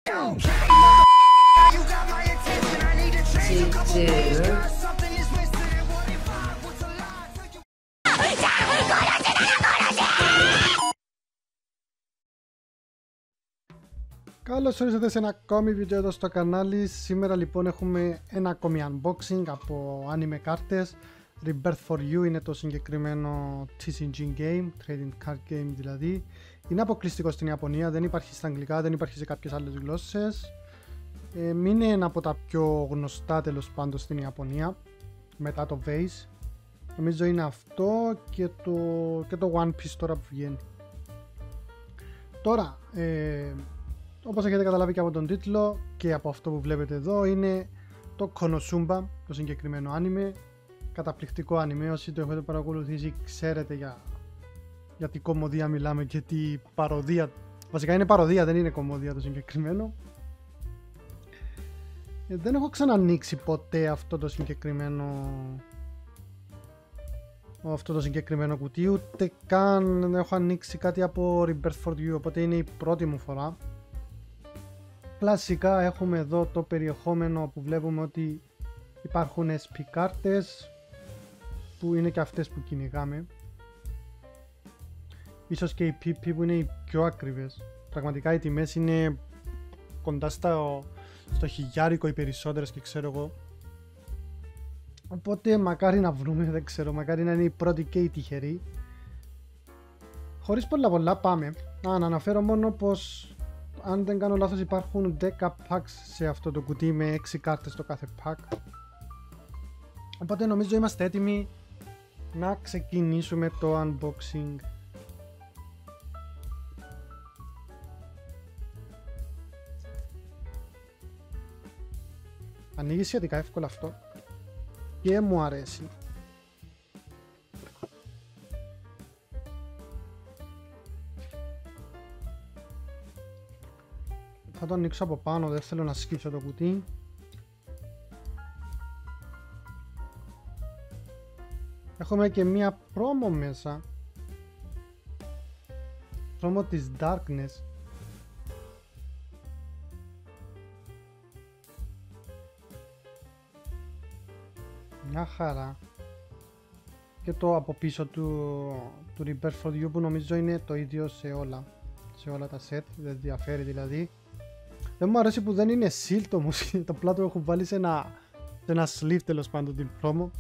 Καλώς ορίσατε σε ένα ακόμη βίντεο εδώ στο κανάλι. Σήμερα λοιπόν έχουμε ένα ακόμη unboxing από anime κάρτες. Rebirth for You είναι το συγκεκριμένο TCG game, trading card game δηλαδή. Είναι αποκλειστικό στην Ιαπωνία, δεν υπάρχει στα αγγλικά, δεν υπάρχει σε κάποιες άλλες γλώσσες. Είναι ένα από τα πιο γνωστά τέλος πάντων στην Ιαπωνία, μετά το Vase. Νομίζω είναι αυτό και το One Piece τώρα που βγαίνει. Τώρα, όπως έχετε καταλάβει και από τον τίτλο και από αυτό που βλέπετε εδώ, είναι το Konosuba, το συγκεκριμένο anime. Καταπληκτικό anime, όσοι το έχετε παρακολουθήσει ξέρετε για τι κομμωδία μιλάμε και τι παροδία. Βασικά είναι παροδία, δεν είναι κομμωδία το συγκεκριμένο. Δεν έχω ξανανοίξει ποτέ αυτό το συγκεκριμένο κουτί, ούτε καν έχω ανοίξει κάτι από Rebirth for You, οπότε είναι η πρώτη μου φορά. Κλασικά έχουμε εδώ το περιεχόμενο που βλέπουμε ότι υπάρχουν SP κάρτες που είναι και αυτές που κυνηγάμε. Ίσως και οι PP που είναι οι πιο ακριβές. Πραγματικά οι τιμές είναι κοντά στο χιλιάρικο οι περισσότερες και ξέρω εγώ. Οπότε μακάρι να βρούμε, δεν ξέρω, μακάρι να είναι η πρώτη και η τυχερή. Χωρίς πολλά πάμε. Να αναφέρω μόνο πως αν δεν κάνω λάθος υπάρχουν 10 packs σε αυτό το κουτί με 6 κάρτες το κάθε pack. Οπότε νομίζω είμαστε έτοιμοι να ξεκινήσουμε το unboxing. Ανοίγει σχετικά εύκολα αυτό και μου αρέσει. Θα το ανοίξω από πάνω, δεν θέλω να σκύψω το κουτί. Έχουμε και μία πρόμο μέσα. Πρόμο της Darkness. Μια χαρά. Και το από πίσω του Rebirth for You που νομίζω είναι το ίδιο σε όλα τα set, δεν διαφέρει δηλαδή. Δεν μου αρέσει που δεν είναι sealed όμως, το πλάτο έχω βάλει σε ένα sleeve τέλος πάντων την promo.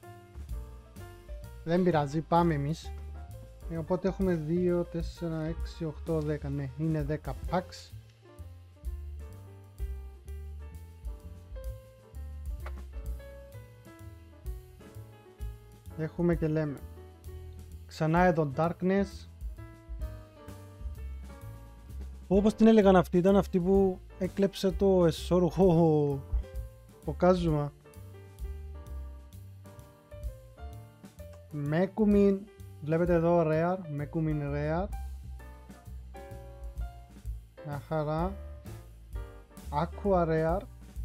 Δεν πειράζει, πάμε εμείς. Οπότε έχουμε 2, 4, 6, 8, 10, ναι, είναι 10 packs. Έχουμε και λέμε ξανά εδώ Darkness. Όπως την έλεγαν αυτοί, ήταν αυτή που έκλεψε το εσώρουχο ο Κάζουμα. Megumin, βλέπετε εδώ Rare, Megumin Rare. Μια χαρά. Aqua Rare.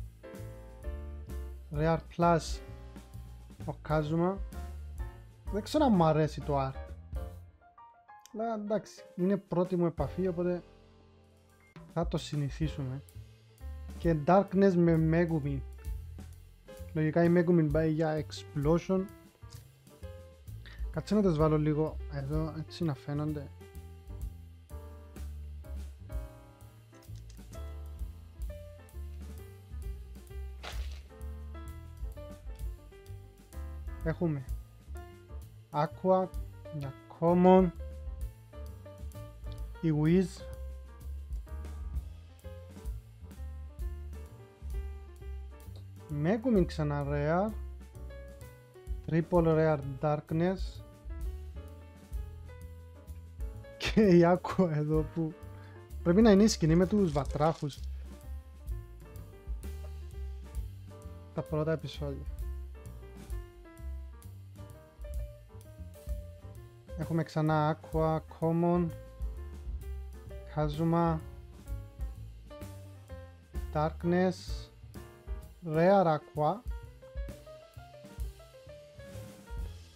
Rare Plus ο Κάζουμα. Δεν ξέρω αν μου αρέσει το art. Αλλά εντάξει, είναι πρώτη μου επαφή οπότε θα το συνηθίσουμε. Και Darkness με Megumin. Λογικά η Megumin πάει για Explosion. Κάτσε να τις βάλω λίγο εδώ έτσι να φαίνονται. Έχουμε Aqua, μια Common, η Wiz, Megumin ξανά Rare, Triple Rare Darkness και η Aqua εδώ που πρέπει να είναι η σκηνή με τους βατράχους τα πρώτα επεισόδια. Έχουμε ξανά Aqua, Common, Kazuma, Darkness, Rare Aqua,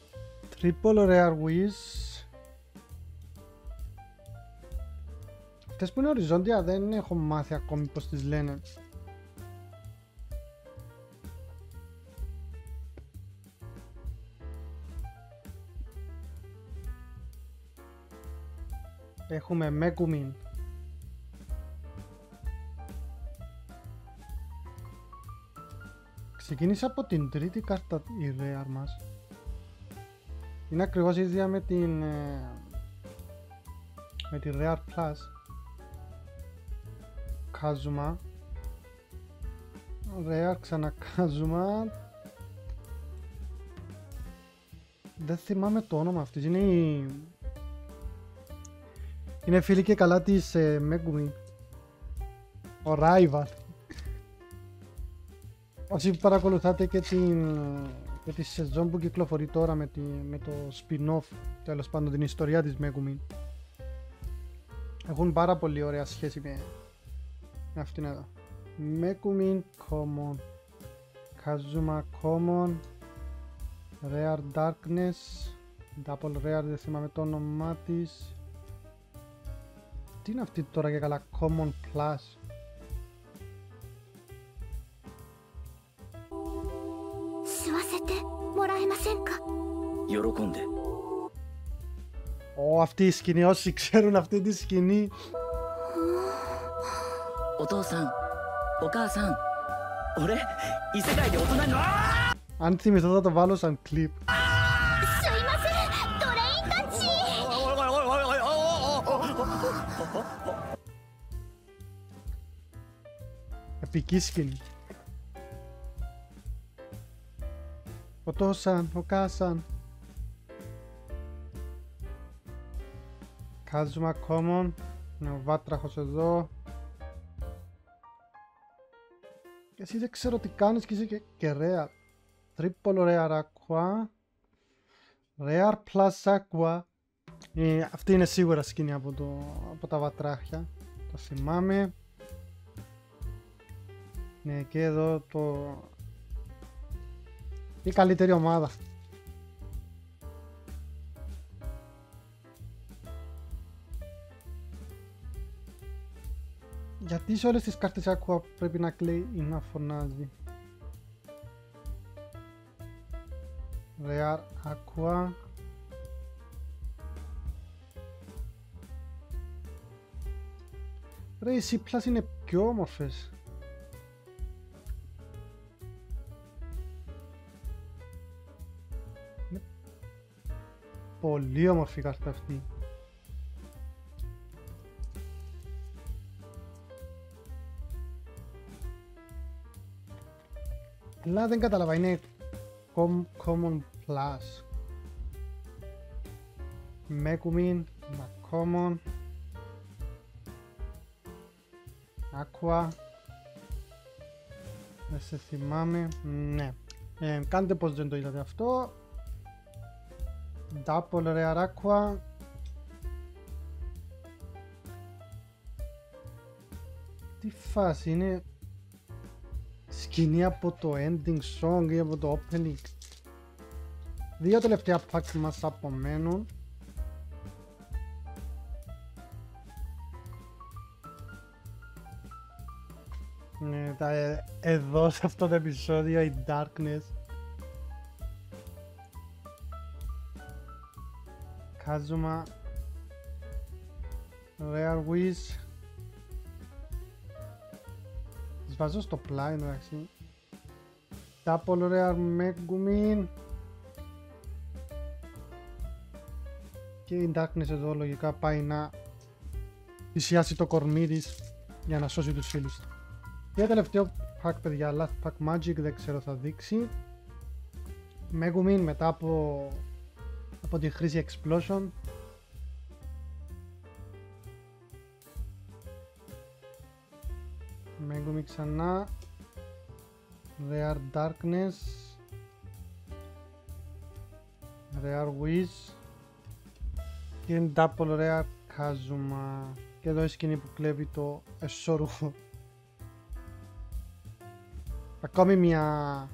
Triple Rare Wiz. Αυτές που είναι οριζόντια δεν έχω μάθει ακόμη πως τις λένε. Έχουμε Megumin. Ξεκίνησε από την τρίτη κάρτα η Rare μας. Είναι ακριβώς η ίδια με την Rare Plus. Kazuma. Rare ξανά Kazuma. Δεν θυμάμαι το όνομα αυτής. Είναι φίλη και καλά της Megumin. Ο Rival. Όσοι παρακολουθάτε και τη σεζόν που κυκλοφορεί τώρα με το spin-off, τέλος πάντων την ιστορία της Megumin, έχουν πάρα πολύ ωραία σχέση με αυτήν εδώ. Megumin Common, Kazuma Common, Rare Darkness, Double Rare, δεν θυμάμαι το όνομά της. Τι είναι αυτή τώρα και καλά, Common Plus. Αυτή η σκηνή, όσοι ξέρουν αυτή τη σκηνή. Αν θυμηθώ θα το βάλω σαν κλιπ. Επική σκηνή. Ο Τόσαν, ο Κάσαν. Kazuma Common. Είναι ο βάτραχος εδώ. Και εσύ δεν ξέρω τι κάνεις και είσαι και Rare. Triple Rare Aqua. Rare Plus Aqua. Αυτή είναι σίγουρα σκηνή από τα βατράχια. Το θυμάμαι. Ναι, και εδώ η καλύτερη ομάδα. Γιατί σε όλες τις κάρτες Aqua πρέπει να κλαίει ή να φωνάζει. Rare Aqua. Ρε, οι C+ είναι πιο όμορφες. Είναι πολύ όμορφη η κάρτα αυτή. Αλλά δεν κατάλαβα, είναι Common Plus. Megumin, Common, Aqua. Δεν σε θυμάμαι. Ναι. Κάντε πως δεν το είδατε αυτό. Double Rare Aqua. Τι φάση είναι. Σκηνή από το ending song ή από το opening. Δύο τελευταία packs μας απομένουν. Ναι, εδώ σε αυτό το επεισόδιο η Darkness. Kazuma, Rare Wish. Τις βάζω στο πλάι εντάξει. Double Rare Megumin. Και η Darkness εδώ λογικά πάει να θυσιάσει το κορμί της για να σώσει τους φίλους του. Και τελευταίο pack παιδιά, Last Pack Magic, δεν ξέρω θα δείξει. Megumin μετά από τη χρήση Explosion. Megumin ξανά. Rare Darkness. Rare Wish. Και Double Rare Kazuma. Και εδώ η σκηνή που κλέβει το εσώρουχο. Ακόμη μια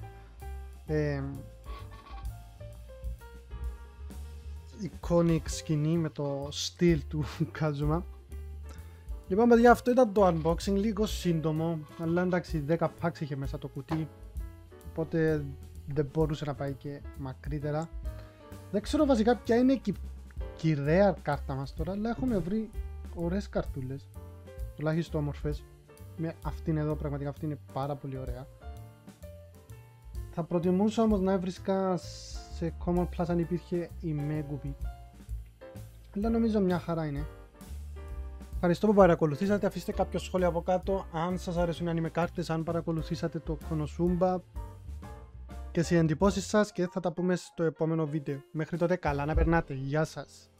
iconic σκηνή με το στυλ του Kazuma. Λοιπόν παιδιά, αυτό ήταν το unboxing, λίγο σύντομο, αλλά εντάξει 10 packs είχε μέσα το κουτί, οπότε δεν μπορούσε να πάει και μακρύτερα. Δεν ξέρω βασικά ποια είναι η rare κάρτα μας τώρα, αλλά έχουμε βρει ωραίες καρτούλες, τουλάχιστον όμορφες. Με αυτήν εδώ, πραγματικά αυτή είναι πάρα πολύ ωραία. Θα προτιμούσα όμως να έβρισκα σε Common Plus αν υπήρχε η Megubi, αλλά νομίζω μια χαρά είναι. Ευχαριστώ που παρακολουθήσατε, αφήστε κάποιο σχόλιο από κάτω αν σας αρέσουν οι anime κάρτες, αν παρακολουθήσατε το Konosuba και στις εντυπώσεις σας, και θα τα πούμε στο επόμενο βίντεο. Μέχρι τότε καλά να περνάτε, γεια σας.